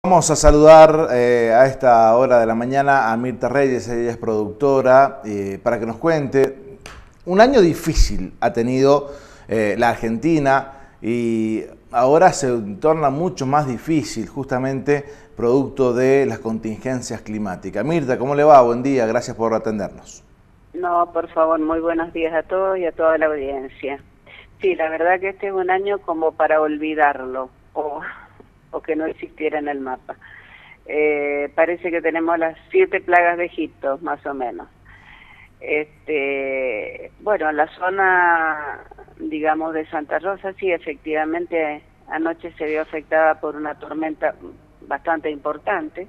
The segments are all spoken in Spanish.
Vamos a saludar a esta hora de la mañana a Mirta Reyes, ella es productora, para que nos cuente. Un año difícil ha tenido la Argentina y ahora se torna mucho más difícil, justamente producto de las contingencias climáticas. Mirta, ¿cómo le va? Buen día, gracias por atendernos. No, por favor, muy buenos días a todos y a toda la audiencia. Sí, la verdad que este es un año como para olvidarlo o que no existiera en el mapa. Parece que tenemos las 7 plagas de Egipto, más o menos. Bueno, la zona, digamos, de Santa Rosa, sí, efectivamente, anoche se vio afectada por una tormenta bastante importante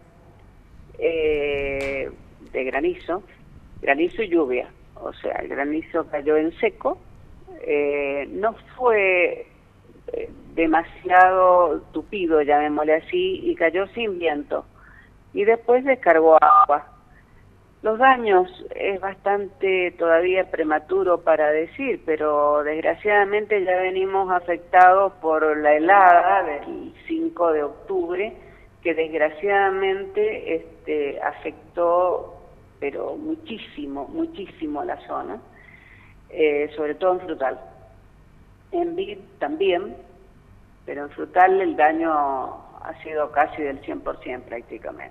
de granizo y lluvia. O sea, el granizo cayó en seco, no fue demasiado tupido, llamémosle así, y cayó sin viento. Y después descargó agua. Los daños es bastante todavía prematuro para decir, pero desgraciadamente ya venimos afectados por la helada del 5 de octubre, que desgraciadamente afectó, pero muchísimo la zona, sobre todo en frutal. En vid también, pero en frutal el daño ha sido casi del 100% prácticamente.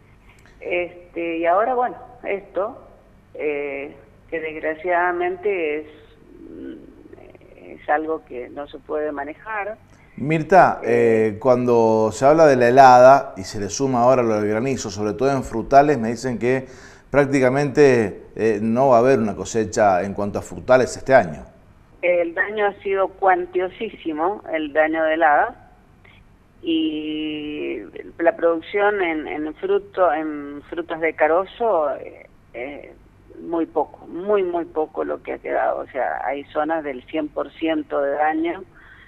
Y ahora, bueno, esto, que desgraciadamente es algo que no se puede manejar. Mirta, cuando se habla de la helada y se le suma ahora lo del granizo, sobre todo en frutales, me dicen que prácticamente no va a haber una cosecha en cuanto a frutales este año. El daño ha sido cuantiosísimo, el daño de helada, y la producción en frutas de carozo, muy poco, muy poco lo que ha quedado. O sea, hay zonas del 100% de daño,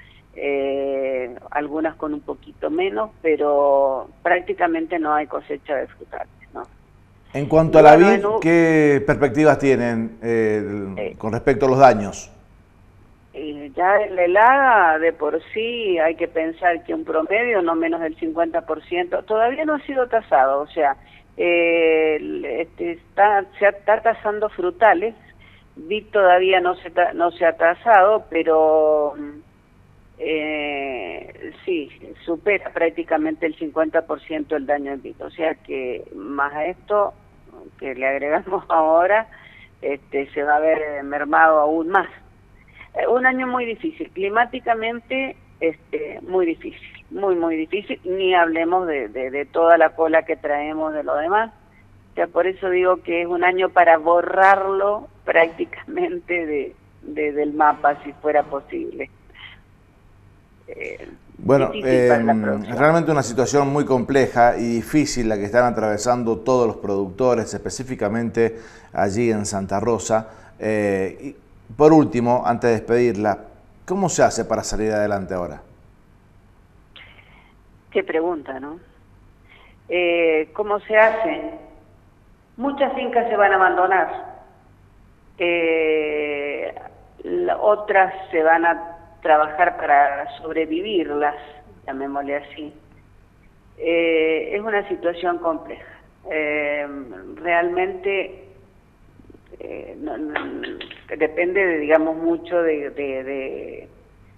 algunas con un poquito menos, pero prácticamente no hay cosecha de frutales, ¿no? En cuanto a la vid, ¿qué perspectivas tienen con respecto a los daños? Ya en la helada de por sí hay que pensar que un promedio no menos del 50% todavía no ha sido tasado. O sea, se está tasando frutales, vid todavía no se ha tasado, pero sí, supera prácticamente el 50% el daño en vid. O sea que más a esto que le agregamos ahora, se va a ver mermado aún más. Un año muy difícil, climáticamente muy difícil, muy difícil, ni hablemos de toda la cola que traemos de lo demás. O sea, por eso digo que es un año para borrarlo prácticamente del mapa, si fuera posible. Bueno, realmente una situación muy compleja y difícil la que están atravesando todos los productores, específicamente allí en Santa Rosa. Por último, antes de despedirla, ¿cómo se hace para salir adelante ahora? Qué pregunta, ¿no? ¿Cómo se hace? Muchas fincas se van a abandonar, otras se van a trabajar para sobrevivirlas, llamémosle así. Es una situación compleja. Realmente depende digamos mucho de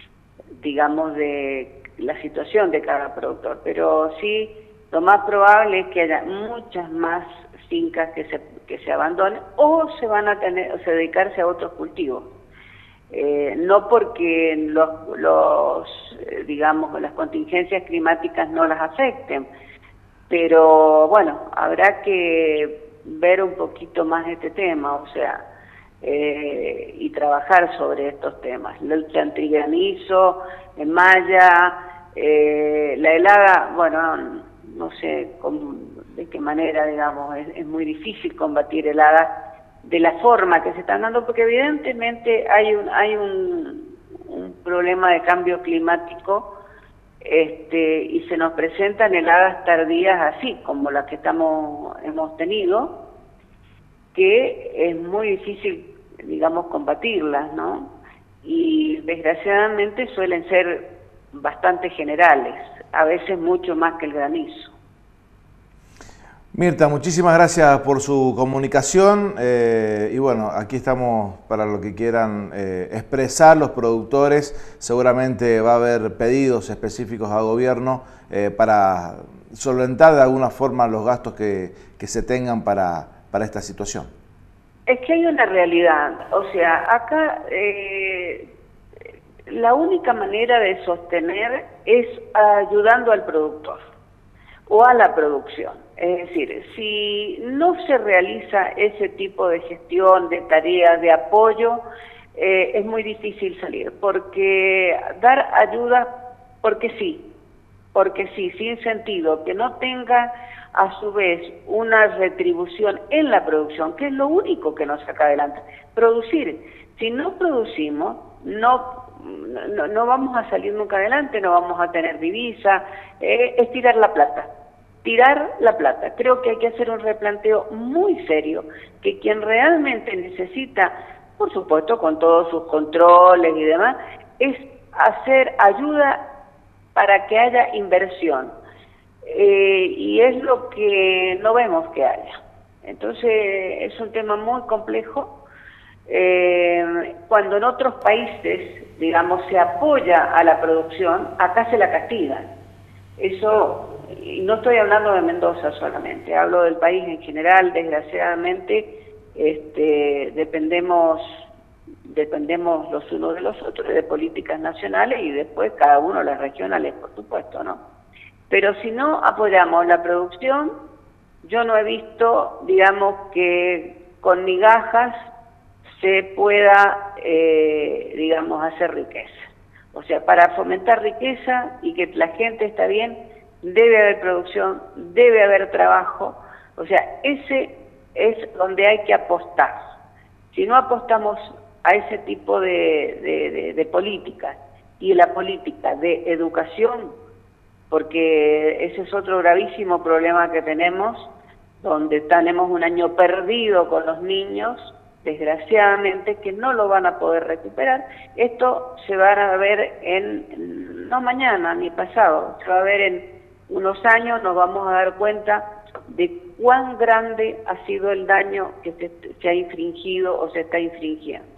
la situación de cada productor, pero sí lo más probable es que haya muchas más fincas que se abandonen o se van a dedicarse a otros cultivos. No porque digamos las contingencias climáticas no las afecten, pero bueno, habrá que ver un poquito más este tema, o sea, y trabajar sobre estos temas. El antigranizo, en malla, la helada, bueno, no sé de qué manera, digamos, es muy difícil combatir heladas de la forma que se están dando, porque evidentemente hay un problema de cambio climático, y se nos presentan heladas tardías así, como las que hemos tenido, que es muy difícil, digamos, combatirlas, ¿no? Y desgraciadamente suelen ser bastante generales, a veces mucho más que el granizo. Mirta, muchísimas gracias por su comunicación y bueno, aquí estamos para lo que quieran expresar los productores. Seguramente va a haber pedidos específicos al gobierno para solventar de alguna forma los gastos que se tengan para esta situación. Es que hay una realidad, o sea, acá la única manera de sostener es ayudando al productor o a la producción. Es decir, si no se realiza ese tipo de gestión, de tareas, de apoyo, es muy difícil salir, porque dar ayuda, porque sí, sin sentido, que no tenga a su vez una retribución en la producción, que es lo único que nos saca adelante. Producir. Si no producimos, no vamos a salir nunca adelante, no vamos a tener divisa, es tirar la plata. Tirar la plata. Creo que hay que hacer un replanteo muy serio, que quien realmente necesita, por supuesto con todos sus controles y demás, es hacer ayuda para que haya inversión. Y es lo que no vemos que haya. Entonces es un tema muy complejo. Cuando en otros países, digamos, se apoya a la producción, acá se la castiga. Eso, y no estoy hablando de Mendoza solamente, hablo del país en general. Desgraciadamente dependemos los unos de los otros de políticas nacionales y después cada uno las regionales, por supuesto, ¿no? Pero si no apoyamos la producción, yo no he visto, digamos, que con migajas se pueda, digamos, hacer riqueza. O sea, para fomentar riqueza y que la gente está bien, debe haber producción, debe haber trabajo. O sea, ese es donde hay que apostar. Si no apostamos a ese tipo de políticas y la política de educación, porque ese es otro gravísimo problema que tenemos, donde tenemos un año perdido con los niños, desgraciadamente, que no lo van a poder recuperar. Esto se va a ver no mañana ni pasado, se va a ver en unos años, nos vamos a dar cuenta de cuán grande ha sido el daño que se ha infringido o se está infringiendo.